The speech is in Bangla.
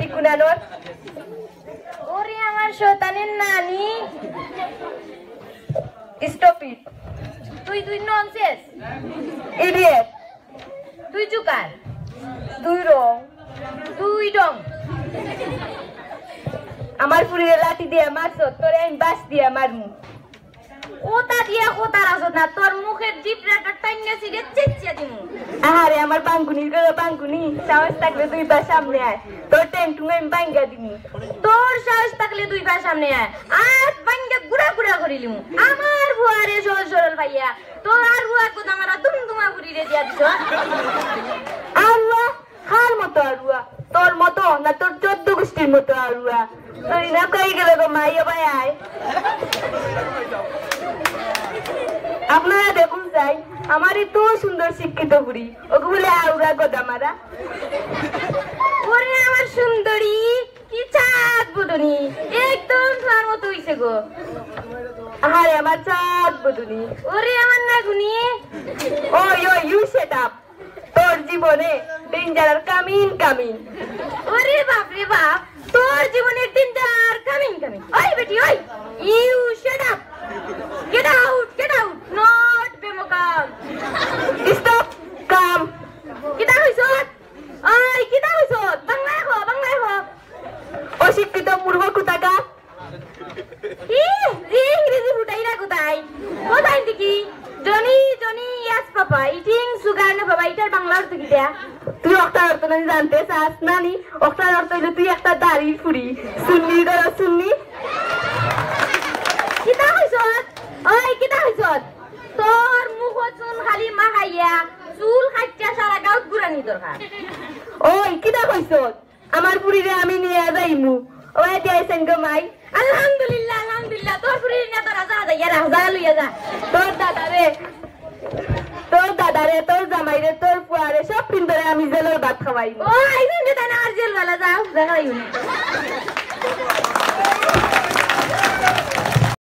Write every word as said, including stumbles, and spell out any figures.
বেটি কুনানোর ওরে আমার শয়তানের নানি স্টপ ইট তুই তুই ননসেন্স ইডিয়েট তুই চুকার দুই রং দুই রং আমার পুরিরে লাঠি দিয়ে মারছ তোরে আমি বাস দিয়ে মারমু ওটা দিয়া কোতার আসত না তোর মুখের জিপরাটা টাইনা সিরে চেঁচিয়ে দিমু আরে আমার বাঙ্গুনির গলা বাঙ্গুনি সাহস থাকলে দুই পা সামনে আয় তোর টেন্টুং আমি বাঙ্গা দিমু তোর সাহস থাকলে দুই পা সামনে আয় আর বাঙ্গা গুড়া গুড়া করিলিমু আমার বুয়ারে সরল সরল ভাইয়া তোর আর বুয়া কো আমারা দুমদুমা পুরিরে দিয়া দিছ আল্লাহ খার মতো আরুয়া তোর মতো না তোর চোদ্দ গোষ্ঠীর মতো আরুয়া তুই না কই গেলে গো মাইয়া ভাই আয় আপনারা দেখুন চাই আমার এত সুন্দর শিক্ষিত বুড়ি ওকে বলে আউরা গোদামারা ওরে আমার সুন্দরী কি চাঁদ বুদুনি একদম তোমার মতো হইছে গো আরে আমার চাঁদ বুদুনি ওরে আমার নাগুনি ওই ওই ইউ সেট আপ তোর জীবনে ডেঞ্জার কামিং কামিং ওরে বাপ রে বাপ তোর জীবনে ডেঞ্জার কামিং কামিং ওই বেটি ওই you set up Get out! Get out! Not Bemokam! Stop! Come! Kita hoisot! Ay! Kita hoisot! Banglay ho! Banglay ho! Oshikito murgo kutaka! Ih! Ingrizi futai na kutai! Kotai tiki? Johnny! Johnny! Yes papa! Eating sugar na papa! Eater bangla orto ki dia? তুই একটা অর্থ নানি জানতে চাস নানি একটা অর্থ হইলে তুই একটা দাড়ি ফুরি শুননি ধরো শুননি কিতা হইছত ওই কিতা হইছত তোর মুখ চুন খালি মাখাইয়া চুল কাটটা সারা গাঁত ঘুরানি দরকার ওই কিতা হইছত আমার পুরিরে আমি নিয়ে যাইমু ওই দিয়েছেন গো মাই আলহামদুলিল্লাহ আলহামদুলিল্লাহ তোর পুরিরে নিয়ে তোরা যা যা ইয়ারা যা লইয়া যা তোর দাদা রে তোর দাদা রে তোর জামাই রে তোর ফুয়ারে সব পিন্দরে আমি জেলের ভাত খাওয়াই ও আইছেন যে তাই না আর জেল বেলা যাও দেখাইও